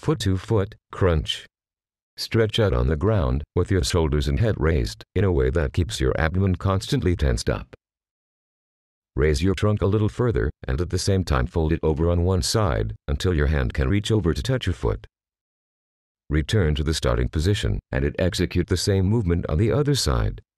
foot to foot crunch. Stretch out on the ground with your shoulders and head raised in a way that keeps your abdomen constantly tensed up. Raise your trunk a little further and at the same time fold it over on one side until your hand can reach over to touch your foot. Return to the starting position and execute the same movement on the other side.